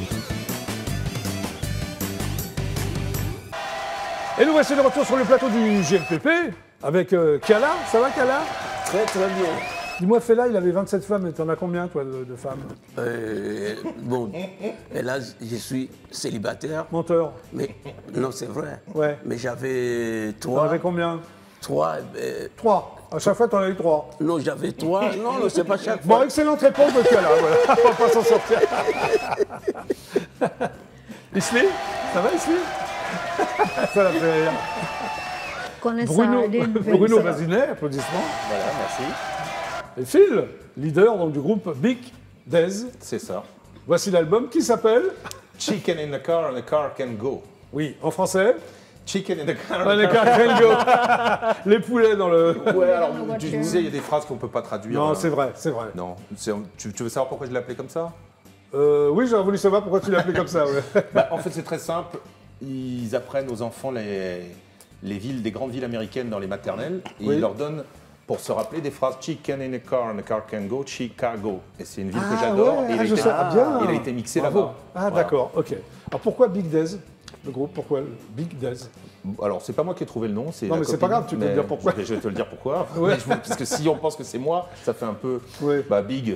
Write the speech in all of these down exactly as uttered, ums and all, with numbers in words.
Et nous voici de retour sur le plateau du G M P P avec euh, Kala. Ça va, Kala? Très très bien. Dis-moi, Fela, il avait vingt-sept femmes, et t'en as combien, toi, de, de femmes? Euh, bon, et là, je suis célibataire. Menteur. Mais non, c'est vrai. Ouais. Mais j'avais trois. T'en avais combien? Trois. Euh, Trois. À chaque fois, t'en as eu trois. non, j'avais trois. Non, non, c'est pas chaque Bon, fois. excellente réponse de Kala, voilà. On va pas s'en sortir. Isli? Ça va, Isli? Ça l'a fait rire. Connais Bruno, ça, Aline. Bruno Bazinet, applaudissements. Voilà, merci. Et Phil, leader donc, du groupe Big Dez. C'est ça. Voici l'album qui s'appelle... Chicken in the car and the car can go. Oui, en français. Chicken in the car Ah, and les the car. car can go. Les poulets dans le... Ouais, alors Dans la tu voiture. disais, il y a des phrases qu'on peut pas traduire. Non, hein. c'est vrai, c'est vrai. Non, c'est- tu, tu veux savoir pourquoi je l'ai appelé comme ça? Euh, oui, j'aurais voulu savoir pourquoi tu l'appelais comme ça. Ouais. Bah, en fait, c'est très simple. Ils apprennent aux enfants les, les villes, des grandes villes américaines dans les maternelles. Et Oui. ils leur donnent, pour se rappeler, des phrases Chicken in a car and the car can go, Chicago. Et c'est une ville Ah, que j'adore. ouais, et il, ah, a je été- sais. Ah, bien. il a été mixé Bravo. là-bas. Ah, Voilà. d'accord, ok. Alors pourquoi Big Dez, le groupe? Pourquoi le Big Dez? Alors, c'est pas moi qui ai trouvé le nom. Non, la mais c'est copine, pas grave, tu peux mais me dire pourquoi. Je vais, je vais te le dire pourquoi. Ouais. Mais je veux- parce que si on pense que c'est moi, ça fait un peu Ouais. bah, big.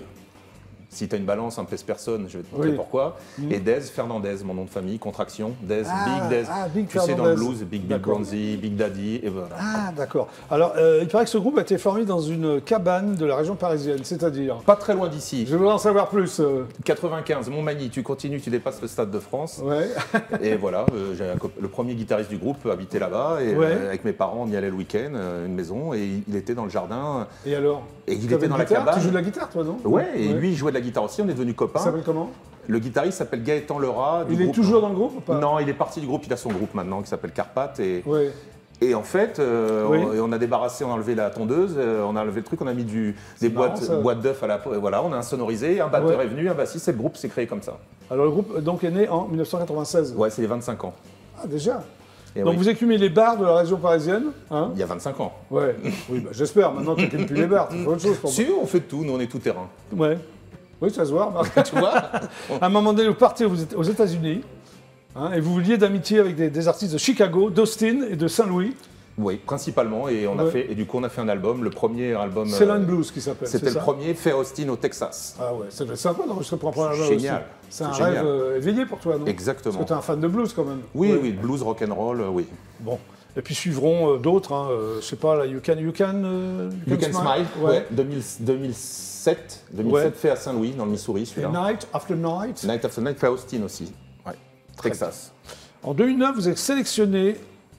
Si tu as une balance, un pèse-personne, je vais te montrer Oui. pourquoi. Et Dez Fernandez, mon nom de famille, contraction. Dez, Ah, Big Dez. ah, Big tu sais, dans Fernandez. le blues, Big Bill D'accord. Bronzy, Big Daddy, et voilà. Ah, d'accord. Alors, euh, il paraît que ce groupe a été formé dans une cabane de la région parisienne, c'est-à-dire... Pas très loin d'ici. Je voudrais en savoir plus. euh. quatre-vingt-quinze, Montmagny, tu continues, tu dépasses le Stade de France. Ouais. Et voilà, euh, j'ai un cop- le premier guitariste du groupe habitait là-bas. Et Ouais. euh, avec mes parents, on y allait le week-end, euh, une maison, et il- il était dans le jardin. Et alors? Et il Tu était avais dans une la guitare? cabane. Tu joues de la guitare, toi, non? Ouais, et lui, il jouait de la guitare aussi, on est devenus copains. Il s'appelle comment? Le guitariste s'appelle Gaëtan Lerat. du Il est groupe- toujours dans le groupe ou pas? Non, il est parti du groupe, il a son groupe maintenant qui s'appelle Carpath. Et, Ouais. et en fait, euh, Oui. on, on a débarrassé, on a enlevé la tondeuse, euh, on a enlevé le truc, on a mis du, des marrant, boîtes, ça. boîtes d'œufs à la. et Voilà, on a insonorisé, un batteur Ouais. est venu, un bassiste, et le groupe s'est créé comme ça. Alors, le groupe euh, donc, est né en mille neuf cent quatre-vingt-seize. Ouais, c'est les vingt-cinq ans. Ah, déjà? Et Donc, oui, vous écumez les bars de la région parisienne, hein? il y a vingt-cinq ans. Ouais. Oui, bah, j'espère. Maintenant, tu n'écumes plus les bars. Tu fais autre chose pour moi. Si, on fait de tout, nous on est tout terrain. Ouais. Oui, ça se voit. remarque. Tu vois? À un moment donné, vous partez aux Éta- aux États-Unis hein, et vous vous liez d'amitié avec des, des artistes de Chicago, d'Austin et de Saint-Louis. Oui, principalement, et on a Ouais. fait, et du coup on a fait un album, le premier album. C'est euh, Line Blues qui s'appelle. C'était c'est le ça premier fait à Austin au Texas. Ah ouais, ça doit être sympa d'enregistrer pour un premier album. Génial. aussi. C'est un C'est rêve génial. euh, éveillé pour toi, non? Exactement. Parce que tu es un fan de blues quand même. Oui, Ouais. oui, blues, rock'n'roll, euh, oui. Bon. Et puis suivront euh, d'autres, hein, euh, je sais pas, là, You Can, you can, euh, You Can Smile, Ouais. ouais, deux mille, deux mille sept, deux mille sept Ouais. fait à Saint-Louis, dans le Missouri, Et celui-là. Night After Night. Night After Night fait à Austin aussi, ouais. Texas. En deux mille neuf, vous êtes sélectionné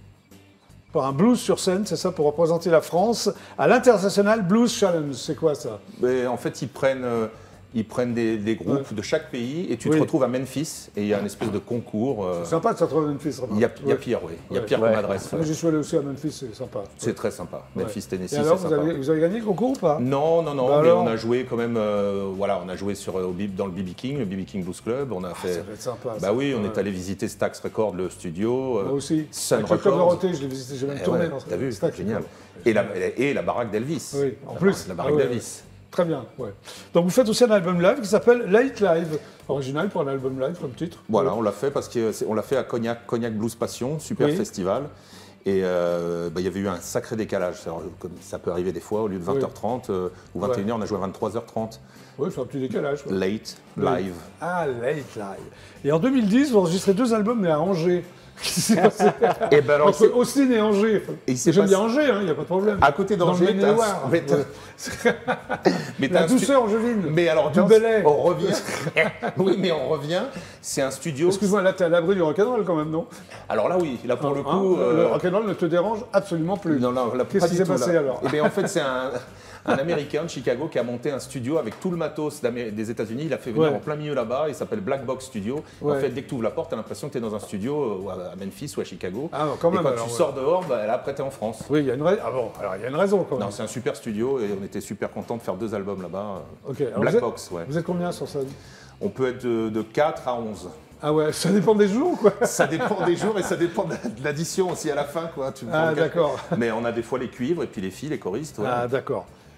par un blues sur scène, c'est ça, pour représenter la France à l'International Blues Challenge. C'est quoi ça? Mais en fait, ils prennent, euh, ils prennent des, des groupes de chaque pays et tu Oui. te retrouves à Memphis et il y a une espèce de concours. euh, C'est sympa de se retrouver à Memphis. il y a, il y a Ouais. Pierre, oui. Il y a Ouais. Pierre Ouais. comme adresse. Moi, ouais. j'y suis allé aussi à Memphis, c'est sympa. C'est très sympa. Memphis, Ouais. Tennessee, Et c'est alors, vous sympa. avez, vous avez gagné le concours ou pas? Non, non, non, Bah mais alors on a joué quand même, euh, voilà, on a joué sur, euh, au B- dans le B B King, le B B King Blues Club, on a fait... Ah, Ça va être sympa. Bah ça. oui, on Ouais. est allé visiter Stax Records, le studio. euh, Moi aussi. Sun Avec le Club Records. Dorothée, je l'ai visité, j'ai même Eh tourné ouais, dans T'as vu, Stack, c'est génial. c'est Et la, et la baraque d'Elvis. Oui, en La plus. baraque- La baraque Ah ouais, d'Elvis. Très bien, ouais. Donc vous faites aussi un album live qui s'appelle Late Live. Original pour un album live comme titre. Voilà, Ouais. on l'a fait parce qu'on l'a fait à Cognac, Cognac Blues Passion, super Oui. festival. Et euh, bah, il y avait eu un sacré décalage. Alors, comme ça peut arriver des fois, au lieu de vingt heures trente euh, ou vingt et une heures, on a joué à vingt-trois heures trente. Oui, c'est un petit décalage. quoi. Late, Oui. live. Ah, Late Live. Et en deux mille dix, vous enregistrez deux albums, mais à Angers. Qu'est-ce qui s'est passé Et ben alors, Entre c'est- Austin et Angers. Et il s'est J'aime passé- bien Angers, il n'y a pas de problème. à côté Dans le d'Angers, t'as- Maine-et-Loire. mais t'as- Ouais. mais t'as La un stu- douceur angevine. Mais alors, Du attends, Bel-Air. on revient. Oui, mais on revient. C'est un studio. Excuse-moi, là, t'es à l'abri du rock'n'roll quand même, non? Alors là, oui, là pour le Hein, coup. le euh, rock'n'roll ne te dérange absolument plus. Non, non, là, Qu'est-ce pas qui du s'est tout, passé là. alors? Eh bien, en fait, c'est un, un Américain de Chicago qui a monté un studio avec tout le matos d'Amé- des États-Unis. Il a fait venir Ouais. en plein milieu là-bas. Il s'appelle Black Box Studio. Ouais. En fait, dès que tu ouvres la porte, tu as l'impression que tu es dans un studio euh, à Memphis ou à Chicago. Ah, quand même, Et quand alors, tu ouais. sors dehors, bah, là, après, tu es en France. Oui, il y a une raison. Ah bon, alors il y a une raison quand même. Non, c'est un super studio et on était super contents de faire deux albums là-bas. Ok, alors Black vous êtes- Box, ouais. Vous êtes combien sur scène? On peut être de, de quatre à onze. Ah ouais, ça dépend des jours ou quoi? Ça dépend des jours et ça dépend de l'addition aussi à la fin, quoi. Tu me Ah prends le café. d'accord. Mais on a des fois les cuivres et puis les filles, les choristes. ouais. Ah d'accord.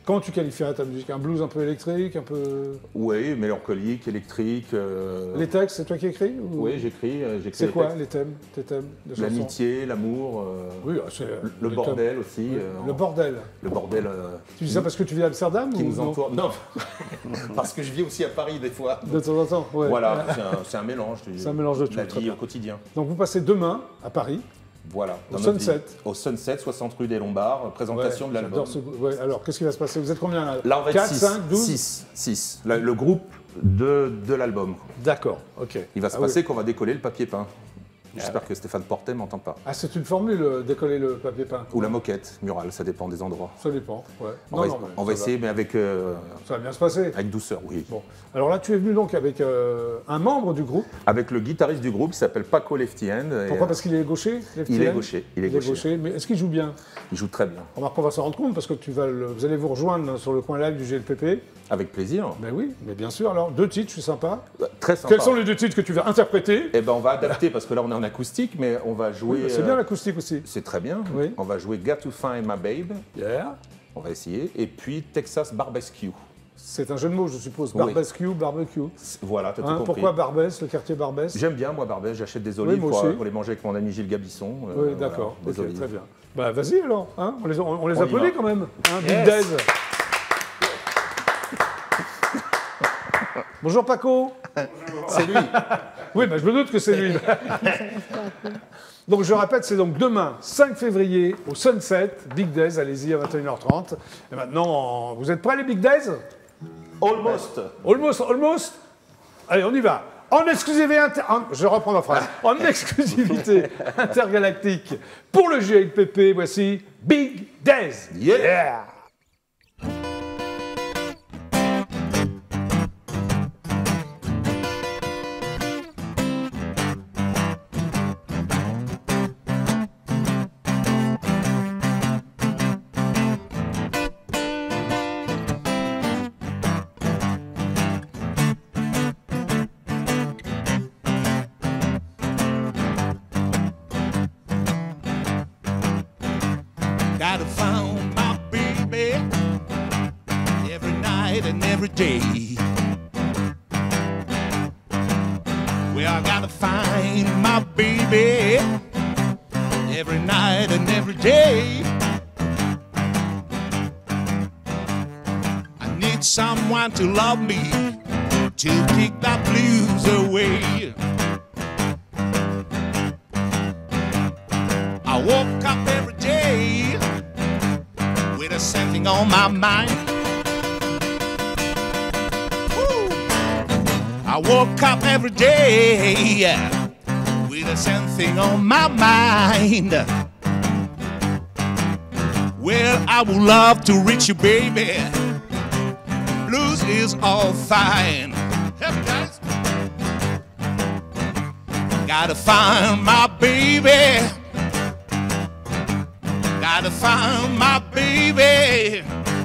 Comment tu qualifierais ta musique? Un blues un peu électrique, un peu... Oui, mélancolique, électrique. Euh... Les textes, c'est toi qui écris ou... Oui, j'écris. Euh, c'est quoi les thèmes, tes thèmes de chansons? L'amitié, l'amour, euh... oui, c'est le, le bordel thèmes. aussi. Oui, euh, le bordel. Le bordel. Euh... Tu dis ça parce que tu vis à Amsterdam qui ou nous non entoure? Non, parce que je vis aussi à Paris des fois. De temps en temps, ouais. Voilà, c'est un, un mélange. C'est un mélange de tout. La vie au quotidien. Donc vous passez demain à Paris. Voilà. Au Sunset. Au Sunset, soixante rue des Lombards, présentation ouais, de l'album. Ce... Ouais, alors, qu'est-ce qui va se passer? Vous êtes combien là? Là, on va être quatre, six, cinq, douze six, six. Le, le groupe de, de l'album. D'accord, ok. Il va se ah, passer oui. qu'on va décoller le papier peint. J'espère que Stéphane Portet ne m'entend pas. Ah, c'est une formule, euh, décoller le papier peint? Ou la moquette murale, ça dépend des endroits. Ça dépend, ouais. On non, va, non, on va essayer, va. mais avec... Euh, ça va bien se passer. Avec douceur, oui. Bon. Alors là, tu es venu donc avec euh, un membre du groupe. Avec le guitariste du groupe, qui s'appelle Paco Lefty Hand. Pourquoi? Parce qu'il est gaucher? Il est gaucher. Il est il est gaucher. gaucher. Mais est-ce qu'il joue bien? Il joue très bien. Remarque qu'on va s'en rendre compte parce que tu vas le... vous allez vous rejoindre sur le coin live du G L P P. Avec plaisir. Ben oui, mais bien sûr. Alors, deux titres, je suis sympa. Bah, très sympa. Quels sont les deux titres que tu vas interpréter? Eh ben, on va adapter parce que là, on est en acoustique, mais on va jouer... Oui, c'est bien l'acoustique aussi. C'est très bien. Oui. On va jouer Got to Find My Babe. Yeah. On va essayer. Et puis Texas Barbecue. C'est un jeu de mots, je suppose. Oui. Barbecue, barbecue. Voilà, tu as Hein, tout compris. pourquoi Barbès, le quartier Barbès? J'aime bien, moi, Barbès. J'achète des olives oui, pour, pour les manger avec mon ami Gilles Gabisson. Oui, euh, d'accord. Voilà, okay, très bien. Bah, vas-y alors. Hein, on les, on, on les on applaudit quand même. Hein, yes. Big Dez. Bonjour Paco. C'est lui. Oui, bah, je me doute que c'est lui. Donc je répète, c'est donc demain, cinq février, au Sunset, Big Dez, allez-y à vingt et une heures trente. Et maintenant, vous êtes prêts les Big Dez? Almost. Almost, almost. Allez, on y va. En exclusivité, inter... en... je reprends ma phrase. En exclusivité intergalactique pour le G L P P, voici Big Dez. Yeah. Yeah. Gotta find my baby every night and every day. Well, I gotta find my baby every night and every day. I need someone to love me to kick the blues away. I woke up every day with a something on my mind. Woo. I woke up every day with a something on my mind. Well, I would love to reach you, baby. Blues is all fine. Help me, guys. Gotta find my baby. Gotta find my baby.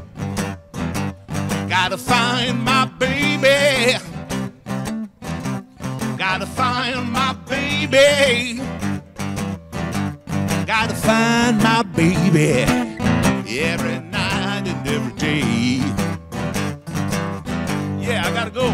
Gotta find my baby. Gotta find my baby. Gotta find my baby every night and every day. Yeah, I gotta go.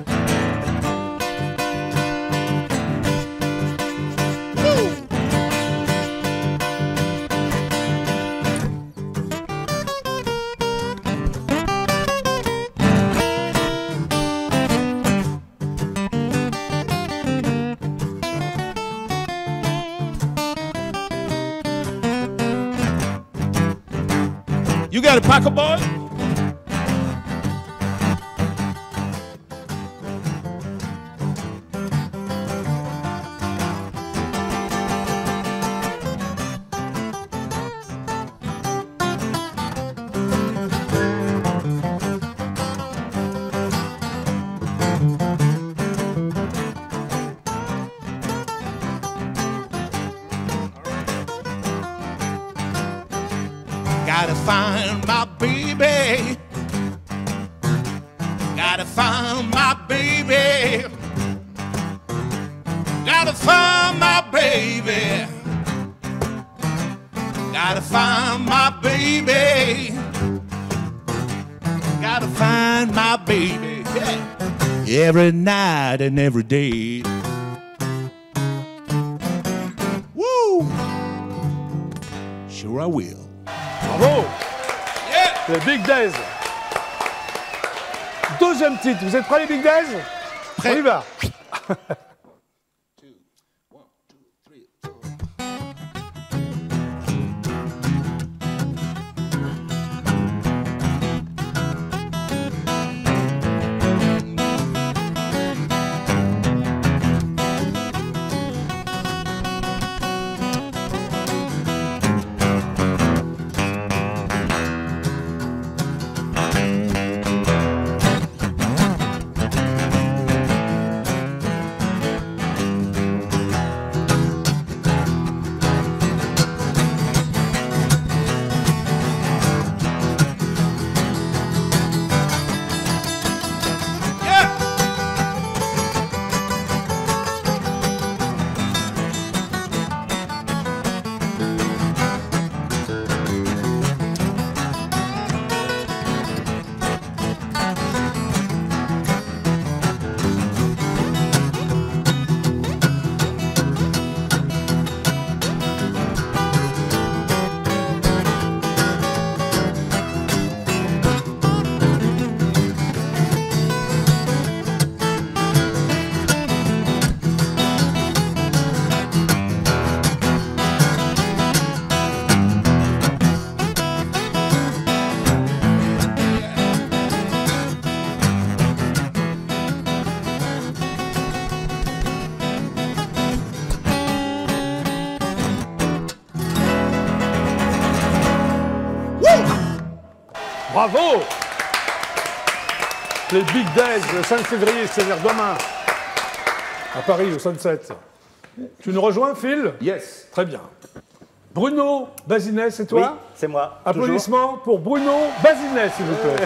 You got a pocket, boy? Gotta find my baby. Gotta find my baby. Gotta find my baby. Gotta find my baby. baby. Yeah. Every night and every day. Woo! Sure I will. Bravo. Yeah. Les Big Days. Deuxième titre. Vous êtes prêts les Big Days? Prêt. On y va. Bravo! Les Big Days, le cinq février, c'est-à-dire demain, à Paris, au Sunset. Tu nous rejoins, Phil? Yes. Très bien. Bruno Bazinet, c'est toi? Oui, c'est moi. Applaudissements pour Bruno Bazinet, s'il vous plaît.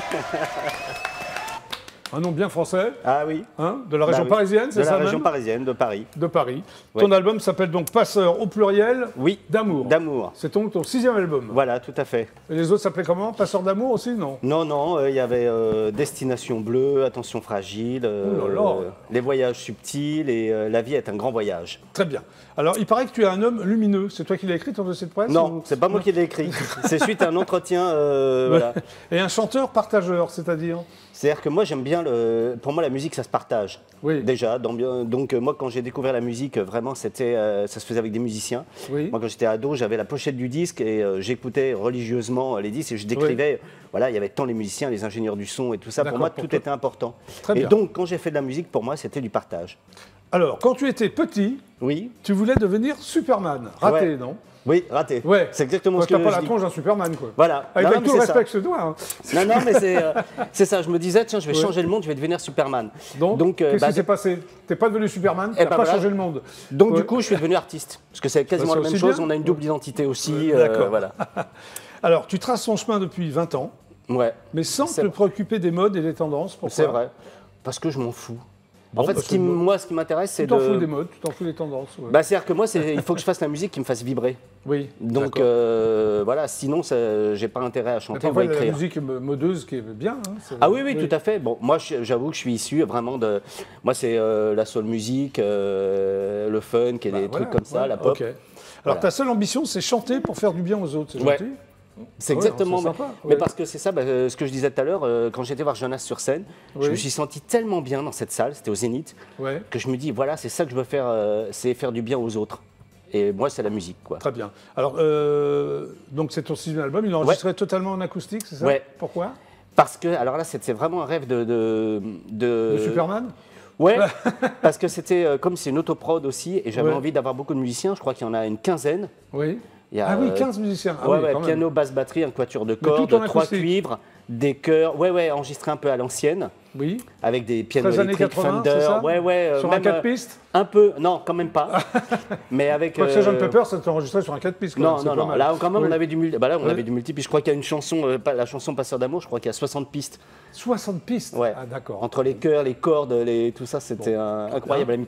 Un nom bien français. Ah oui. Hein, de la région Bah oui. parisienne, c'est De ça la même région parisienne, de Paris. De Paris. Ouais. Ton album s'appelle donc Passeur au pluriel Oui. d'amour. D'amour. C'est donc ton sixième album. Voilà, tout à fait. Et les autres s'appelaient comment? Passeur d'amour aussi, non? Non, non, euh, il y avait euh, Destination Bleue, Attention Fragile, euh, Oh là là. euh, Les Voyages Subtils et euh, La vie est un grand voyage. Très bien. Alors, il paraît que tu es un homme lumineux. C'est toi qui l'as écrit, ton dossier de presse? Non, ou- c'est pas moi qui l'ai écrit. C'est suite à un entretien. euh, voilà. Et un chanteur partageur, c'est-à-dire? C'est-à-dire que moi j'aime bien, le... pour moi la musique ça se partage. Oui. Déjà, donc, donc euh, moi quand j'ai découvert la musique, vraiment c'était, euh, ça se faisait avec des musiciens. Oui. Moi quand j'étais ado, j'avais la pochette du disque et euh, j'écoutais religieusement les disques et je décrivais, voilà, il y avait tant les musiciens, les ingénieurs du son et tout ça. Pour D'accord, moi pour tout toi. était important. Très et bien. donc quand j'ai fait de la musique, pour moi c'était du partage. Alors, quand tu étais petit, Oui. tu voulais devenir Superman. Raté, Ouais. non? Oui, raté. Ouais. C'est exactement Ouais, ce que t'as pas je la dis. tronche d'un Superman, quoi. Voilà. Avec Non, tout mais le c'est respect ça. que je te dois. hein. Non, non, mais c'est euh, c'est ça. Je me disais, tiens, je vais Ouais. changer le monde, je vais devenir Superman. Donc, euh, qu'est-ce bah, qui s'est passé? T'es pas devenu Superman, Eh t'as ben pas voilà. changé le monde. Donc Ouais. du coup, je suis devenu artiste. Parce que c'est quasiment Bah, la c'est même aussi chose, bien. on a une double identité aussi. Ouais, euh, d'accord. voilà. Alors, tu traces ton chemin depuis vingt ans, Ouais, mais sans C'est te vrai. préoccuper des modes et des tendances. Pourquoi? c'est vrai. Parce que je m'en fous. Bon, en fait, bah, ce c'est qui, bon. moi, ce qui m'intéresse, Tu c'est t'en fous de... des modes, tu t'en fous des tendances. ouais. Bah, c'est-à-dire que moi, c'est- il faut que je fasse la musique qui me fasse vibrer. oui. Donc d'accord. euh, voilà, sinon, ça- j'ai pas intérêt à Mais chanter ou parfois, à il y a la écrire. musique mo- modeuse qui est bien. hein, c'est- Ah oui, oui, tout à fait. Bon, moi, je- j'avoue que je suis issu vraiment de... Moi, c'est euh, la soul music, euh, le funk et Bah, des voilà, trucs comme ça, ouais, la pop. ok. Alors, Voilà. ta seule ambition, c'est chanter pour faire du bien aux autres, c'est Ouais. gentil? C'est Ouais, exactement. c'est sympa, mais ouais. parce que c'est ça, bah, euh, ce que je disais tout à l'heure, euh, quand j'étais voir Jonas sur scène, je Oui. me suis senti tellement bien dans cette salle, c'était au Zénith, Ouais, que je me dis, voilà, c'est ça que je veux faire, euh, c'est faire du bien aux autres. Et moi, c'est la musique, quoi. très bien. Alors, euh, donc c'est ton sixième album, il est enregistré totalement en acoustique, c'est ça? Ouais. Pourquoi? Parce que, alors là, c'est c'est vraiment un rêve de. De, de- De Superman? Ouais, parce que c'était, euh, comme c'est une autoprod aussi, et j'avais Ouais. envie d'avoir beaucoup de musiciens, je crois qu'il y en a une quinzaine. Oui. Il y a, Ah oui, euh, quinze musiciens. Ah ouais, oui, ouais, quand même. piano, basse, batterie, un quatuor de tout en cordes, trois acoustique. cuivres, des chœurs, ouais, ouais, enregistré un peu à l'ancienne. Oui. Avec des pianos treize années électriques quatre-vingts, Fender, c'est ça? ouais, ouais. euh, Sur un même, quatre euh, pistes? Un peu, non, quand même pas. Mais avec. Quoi que euh, Sergeant Pepper, ça t'est enregistré sur un quatre pistes. quand Non, même, c'est non, pas non. mal. Là, quand même, Oui. on avait du multi. Bah là, on Ouais. avait du multi. Puis je crois qu'il y a une chanson, euh, pas- la chanson Passeur d'amour, je crois qu'il y a soixante pistes. soixante pistes? Ouais. Ah d'accord. Entre les chœurs, les cordes, les, tout ça, c'était un- incroyable à mixer.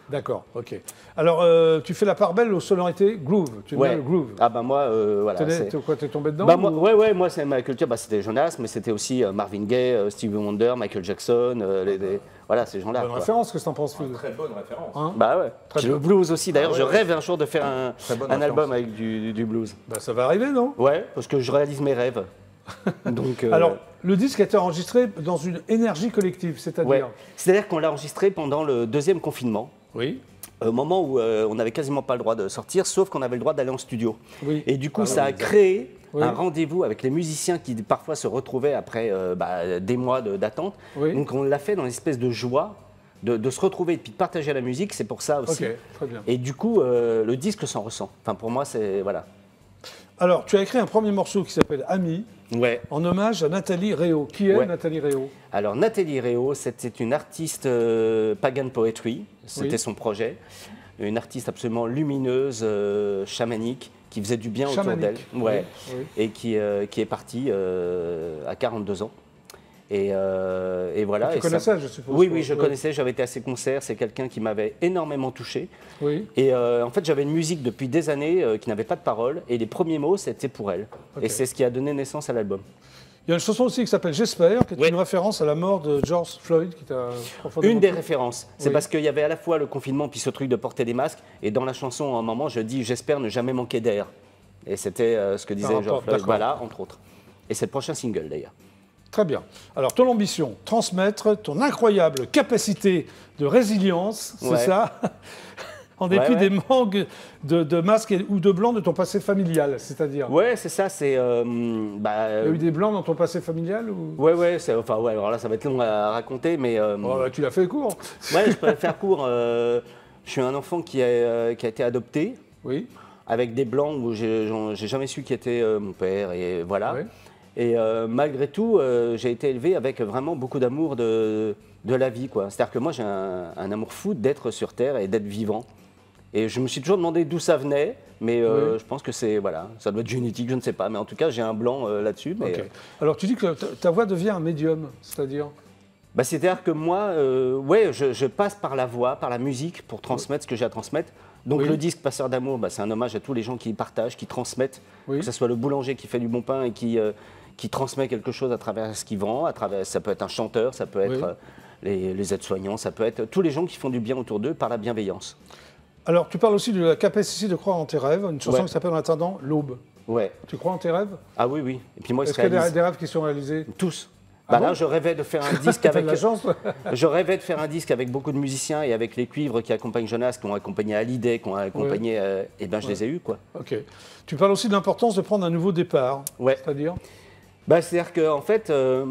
D'accord, ok. Alors, euh, tu fais la part belle aux sonorités groove. Tu aimes Ouais. bien le groove. Ah bah moi, euh, voilà. T'es c'est- t'es quoi, t'es tombé dedans Bah, moi, ou- ouais, ouais, moi, c'est ma culture. Bah, c'était Jonas, mais c'était aussi euh, Marvin Gaye, euh, Stevie Wonder, Michael Jackson, euh, les, les- voilà, ces gens-là. Bonne quoi. référence, qu'est-ce que t'en penses, Phil? Très bonne référence. Hein Bah ouais. Très Puis bien. le blues aussi. D'ailleurs, Ah ouais, je ouais. rêve un jour de faire un, Très bonne un référence. album avec du, du blues. Bah, ça va arriver, non? Ouais, parce que je réalise mes rêves. Donc, euh, Alors, le disque a été enregistré dans une énergie collective, c'est-à-dire... ouais. C'est-à-dire qu'on l'a enregistré pendant le deuxième confinement. Oui. Au moment où euh, on n'avait quasiment pas le droit de sortir, sauf qu'on avait le droit d'aller en studio. Oui. Et du coup, Ah ça oui, a exact. créé Oui. un rendez-vous avec les musiciens qui parfois se retrouvaient après euh, bah, des mois de- d'attente. Oui. Donc on l'a fait dans une espèce de joie de, de se retrouver et puis de partager la musique. C'est pour ça aussi. Ok, très bien. Et du coup, euh, le disque s'en ressent. Enfin, pour moi, c'est voilà. Alors, tu as écrit un premier morceau qui s'appelle Ami, Ouais. en hommage à Nathalie Réau. Qui est Ouais. Nathalie Réau? Alors Nathalie Réau, c'était une artiste euh, pagan poetry, c'était Oui. son projet, une artiste absolument lumineuse, euh, chamanique, qui faisait du bien autour d'elle, Chamanique. ouais, Oui, oui. et qui, euh, qui est partie euh, à quarante-deux ans. Et, euh, et voilà. Tu et ça- connaissais, je suppose. Oui, oui, je Oui. connaissais, j'avais été à ses concerts, c'est quelqu'un qui m'avait énormément touché. Oui. Et euh, en fait, j'avais une musique depuis des années euh, qui n'avait pas de paroles, et les premiers mots, c'était pour elle. Ok. Et c'est ce qui a donné naissance à l'album. Il y a une chanson aussi qui s'appelle J'espère, qui est Oui. une référence à la mort de George Floyd, qui t'a profondément Une des touché. références, c'est Oui. parce qu'il y avait à la fois le confinement puis ce truc de porter des masques, et dans la chanson, à un moment, je dis j'espère ne jamais manquer d'air. Et c'était euh, ce que disait rapport, George Floyd, d'accord. voilà, entre autres. Et c'est le prochain single d'ailleurs. Très bien. Alors, ton ambition, transmettre ton incroyable capacité de résilience, c'est Ouais. ça en dépit Ouais, ouais. des manques de, de masques et- ou de blancs de ton passé familial, c'est-à-dire Ouais, c'est ça, c'est. euh, bah, Il y a eu des blancs dans ton passé familial ou... Ouais, ouais, c'est- enfin, ouais, alors là, ça va être long à raconter, mais. euh, Oh, bah, tu l'as fait court. Ouais, je peux faire court. euh, je suis un enfant qui a, euh, qui a été adopté, Oui. avec des blancs où j'ai j'en- j'ai jamais su qui était euh, mon père, et voilà. Oui. Et euh, malgré tout, euh, j'ai été élevé avec vraiment beaucoup d'amour de, de la vie, quoi. C'est-à-dire que moi, j'ai un, un amour fou d'être sur Terre et d'être vivant. Et je me suis toujours demandé d'où ça venait, mais euh, Oui. je pense que c'est, voilà, ça doit être génétique, je ne sais pas. Mais en tout cas, j'ai un blanc euh, là-dessus. mais, Ok. euh, Alors, tu dis que ta, ta voix devient un médium, c'est-à-dire Bah, c'est-à-dire que moi, euh, ouais, je, je passe par la voix, par la musique pour transmettre ce que j'ai à transmettre. Donc Oui. le disque Passeur d'amour, bah, c'est un hommage à tous les gens qui partagent, qui transmettent, Oui. que ce soit le boulanger qui fait du bon pain et qui, euh, qui transmet quelque chose à travers ce qu'il vend, à travers, ça peut être un chanteur, ça peut être Oui. euh, les, les aides-soignants, ça peut être tous les gens qui font du bien autour d'eux par la bienveillance. Alors, tu parles aussi de la capacité de croire en tes rêves, une chanson Ouais. qui s'appelle En attendant l'aube. Ouais. Tu crois en tes rêves? Ah oui, oui. Et puis moi, ils Est-ce se qu'il y a des, réalisent des rêves qui sont réalisés? tous. Ah Bah bon là, je rêvais de faire un disque T'as de avec. la chance, toi. Je rêvais de faire un disque avec beaucoup de musiciens et avec les cuivres qui accompagnent Jonas, qui ont accompagné Hallyday, qui ont accompagné. euh, et ben, je les ai eus, quoi. Ok. Tu parles aussi de l'importance de prendre un nouveau départ. Ouais. C'est-à-dire Bah, c'est-à-dire qu'en fait, euh,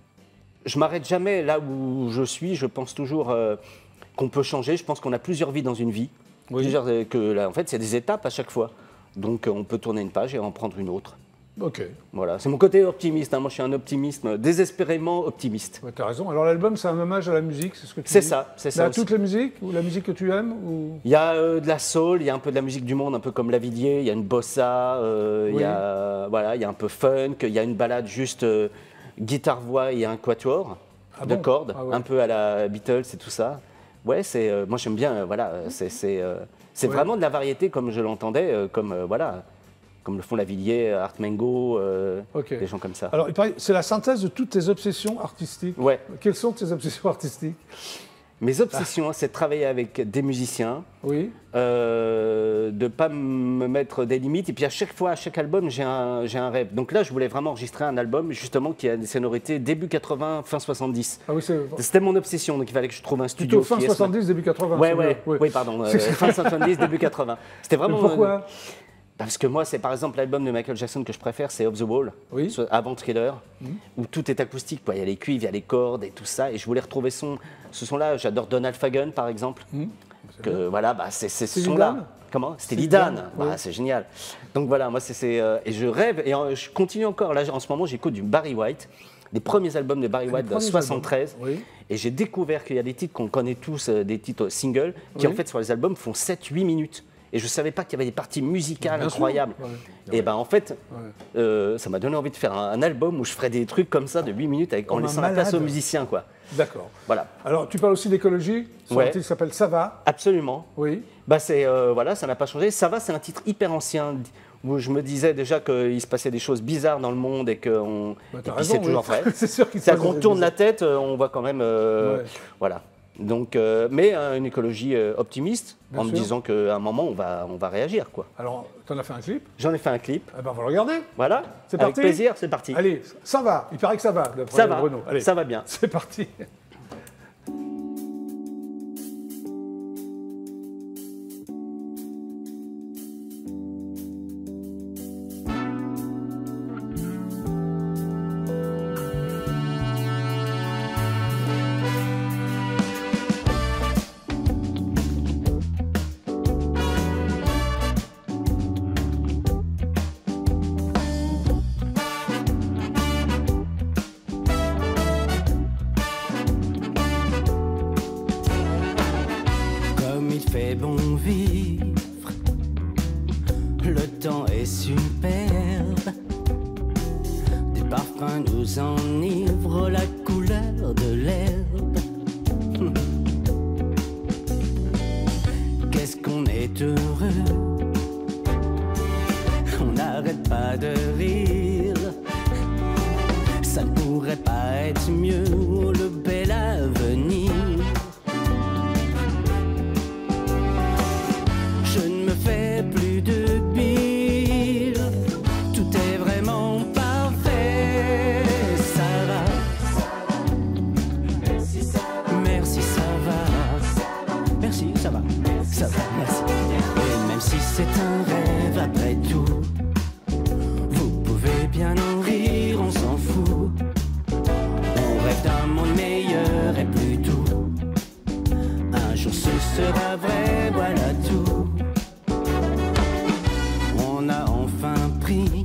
je m'arrête jamais là où je suis. Je pense toujours euh, qu'on peut changer. Je pense qu'on a plusieurs vies dans une vie. Oui. Plusieurs, euh, que, là, en fait, c'est des étapes à chaque fois. Donc, euh, on peut tourner une page et en prendre une autre. Ok. Voilà. C'est mon côté optimiste, hein. Moi, je suis un optimiste, désespérément optimiste. Ouais, t'as raison. Alors, l'album, c'est un hommage à la musique, c'est ce que tu C'est dis ça, c'est Mais ça à aussi. toutes les musiques ou la musique que tu aimes ou... Il y a euh, de la soul, il y a un peu de la musique du monde, un peu comme Lavillier, il y a une bossa, euh, il Oui. y a voilà, il y a un peu funk, il y a une balade juste euh, guitare-voix et un quatuor Ah de bon cordes, Ah ouais. un peu à la Beatles et tout ça. Ouais, c'est euh, moi j'aime bien, euh, voilà, euh, c'est c'est euh, c'est Ouais. vraiment de la variété comme je l'entendais, euh, comme euh, voilà, comme le font Lavillier, Art Mengo, euh, Ok. des gens comme ça. Alors, il paraît- c'est la synthèse de toutes tes obsessions artistiques. Ouais. Quelles sont tes obsessions artistiques? Mes obsessions, hein, c'est de travailler avec des musiciens. Oui. Euh, de ne pas me mettre des limites. Et puis à chaque fois, à chaque album, j'ai un, j'ai un rêve. Donc là, je voulais vraiment enregistrer un album justement qui a des sonorités début quatre-vingts, fin soixante-dix. Ah oui, c'est C'était mon obsession, donc il fallait que je trouve un studio. plutôt fin qui est- soixante-dix, début quatre-vingts. Ouais, c'est ouais, mieux. Oui. oui, pardon. euh, fin soixante-dix, début quatre-vingts. C'était Mais vraiment. pourquoi? Parce que moi, c'est par exemple l'album de Michael Jackson que je préfère, c'est Off the Wall, Oui. soit avant Thriller, où tout est acoustique, quoi. Il y a les cuivres, il y a les cordes et tout ça. Et je voulais retrouver son, ce son-là. J'adore Donald Fagen, par exemple. Que voilà, bah, c'est c'est ce Steely son-là. Dan Comment C'était Steely Lidan. Dan, Bah, oui. C'est génial. Donc voilà, moi, c'est c'est, euh, et je rêve et euh, je continue encore. Là, en ce moment, j'écoute du Barry White, les premiers albums de Barry White de premiers soixante-treize. albums, oui. Et j'ai découvert qu'il y a des titres qu'on connaît tous, euh, des titres singles, qui Oui. en fait sur les albums font sept huit minutes. Et je ne savais pas qu'il y avait des parties musicales Bien sûr. incroyables. Ouais. Et ben en fait, Ouais. euh, ça m'a donné envie de faire un, un album où je ferais des trucs comme ça de huit minutes avec, en Comme un laissant la place aux malade. musiciens, quoi. D'accord. Voilà. Alors, tu parles aussi d'écologie sur Ouais. un titre qui s'appelle Ça va. Absolument. Oui. Bah c'est euh, voilà, ça n'a pas changé. Ça va, c'est un titre hyper ancien où je me disais déjà qu'il se passait des choses bizarres dans le monde et que on, Bah, et t'as puis raison, c'est toujours oui. vrai. C'est sûr qu'il se C'est-à-dire passe qu'on des tourne choses la tête, euh, on voit quand même euh, Ouais. voilà. Donc, euh, mais euh, une écologie euh, optimiste, Bien en me sûr. disant qu'à un moment on va on va réagir, quoi. Alors, tu en as fait un clip. J'en ai fait un clip. Eh ben, on va le regarder. Voilà. C'est Avec parti plaisir, c'est parti. Allez, ça va. Il paraît que ça va, d'après Ça va. Bruno. Allez, Ça va bien. c'est parti. Comme il fait bon vivre, le temps est superbe. Des parfums nous enivrent, la couleur de l'herbe. Qu'est-ce qu'on est heureux, on n'arrête pas de rire. Ça ne pourrait pas être mieux, le bel avenir. Je ne me fais plus de bile, tout est vraiment parfait. Ça va, merci ça va, merci ça va, merci ça va, ça va, merci. Et même si c'est un rêve après tout, vous pouvez bien en rire, on s'en fout. On rêve d'un monde meilleur et plus doux. Un jour ce sera vrai, voilà tout. On a enfin pris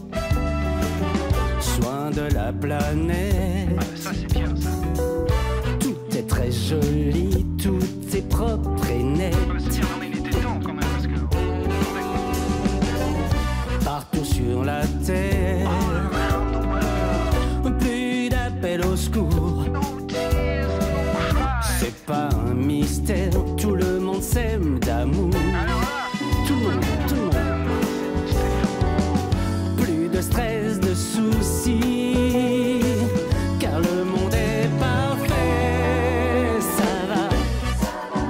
soin de la planète. Ça c'est bien ça. Tout est très joli, tout est propre et net. C'est bien, non mais il était temps quand même parce que. Partout sur la terre, plus d'appels au secours. C'est pas un mystère, tout le monde s'aime d'amour. Tout le monde, tout le monde. Plus de stress, de soucis, car le monde est parfait. Ça va,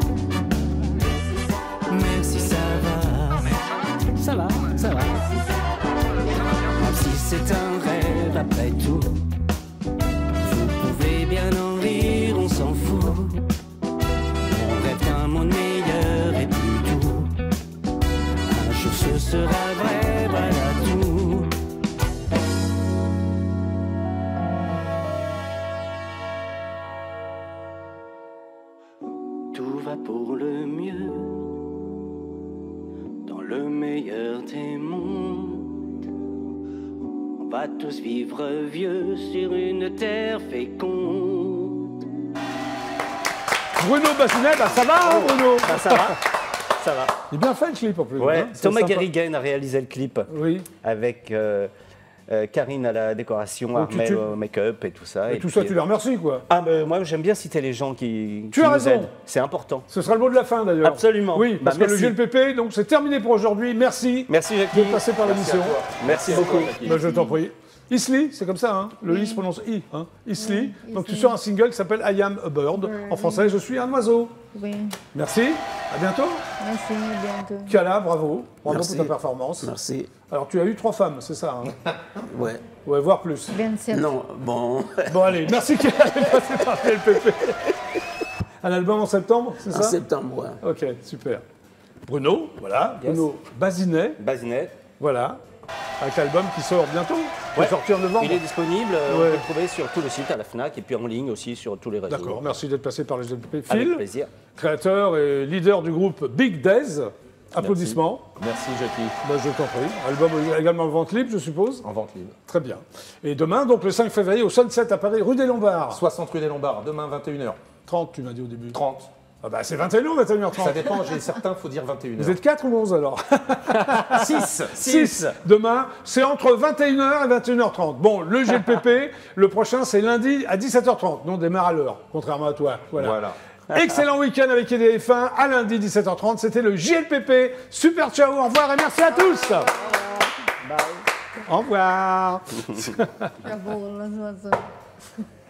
merci, ça va, ça va, ça va. Même si c'est un rêve après tout, vous pouvez bien en rire, on s'en fout. On rêve d'un monde meilleur et plus doux. Un jour ce sera vrai, voilà tout. Tout va pour le mieux, dans le meilleur des mondes. On va tous vivre vieux sur une terre féconde. Bruno Bassinet, bah, ça va, hein, Bruno. Bah, ça va, ça va. Il est bien fait le clip en plus. Ouais, hein, c'est Thomas sympa. Guérigaine a réalisé le clip Oui. avec euh, euh, Karine à la décoration, Oh, tu- Armel tu- au make-up et tout ça. Et Et tout puis, ça, tu les remercies, quoi. Ah, mais moi j'aime bien citer les gens qui, Tu qui as nous raison. aident. C'est important. Ce sera le mot de la fin, d'ailleurs. Absolument. Oui, parce Bah, que le merci. G L P P, donc c'est terminé pour aujourd'hui. Merci Merci Jackie. de passer par l'émission. Merci beaucoup. Bah, je t'en prie. Isli, c'est comme ça, hein. Le I se prononce I. Hein. Isli. Donc tu sors un single qui s'appelle I Am a Bird. En français, je suis un oiseau. Oui, Merci. À bientôt. merci, à bientôt. Kala, bravo. Bravo Merci. pour ta performance. Merci. Alors tu as eu trois femmes, c'est ça, hein. Ouais. Ouais, voire plus. Bien sûr. Non, bon. Bon, allez, merci Kala d'être passé par le G L P P. Un album en septembre, c'est En ça septembre, ouais. Ok, super. Bruno, voilà. Yes. Bruno Bazinet, Bazinet. voilà. Avec l'album qui sort bientôt. Il Ouais. va sortir en novembre. Il est disponible, euh, Ouais. on peut le trouver sur tout le site, à la FNAC et puis en ligne aussi sur tous les réseaux. D'accord, merci d'être passé par le G L P P. Avec Phil, plaisir. créateur et leader du groupe Big Days. Applaudissements. Merci Jackie. Ben, je t'en prie. Album également en vente libre, je suppose. En vente libre. Très bien. Et demain, donc le cinq février, au Sunset à Paris, rue des Lombards. soixante rue des Lombards, demain vingt et une heures. trente, tu m'as dit au début. trente. Ah bah c'est vingt et une ou vingt et une heures trente. Ça dépend, j'ai certains, il faut dire vingt et une heures. Vous êtes quatre ou onze alors? six. six. Demain, c'est entre vingt et une heures et vingt et une heures trente. Bon, le G L P P, le prochain, c'est lundi à dix-sept heures trente. Nous, on démarre à l'heure, contrairement à toi. Voilà. Voilà. Excellent week-end avec E D F un. À lundi, dix-sept heures trente. C'était le J L P P. Super, ciao, au revoir et merci à tous. Au revoir. Jawohl, das war so.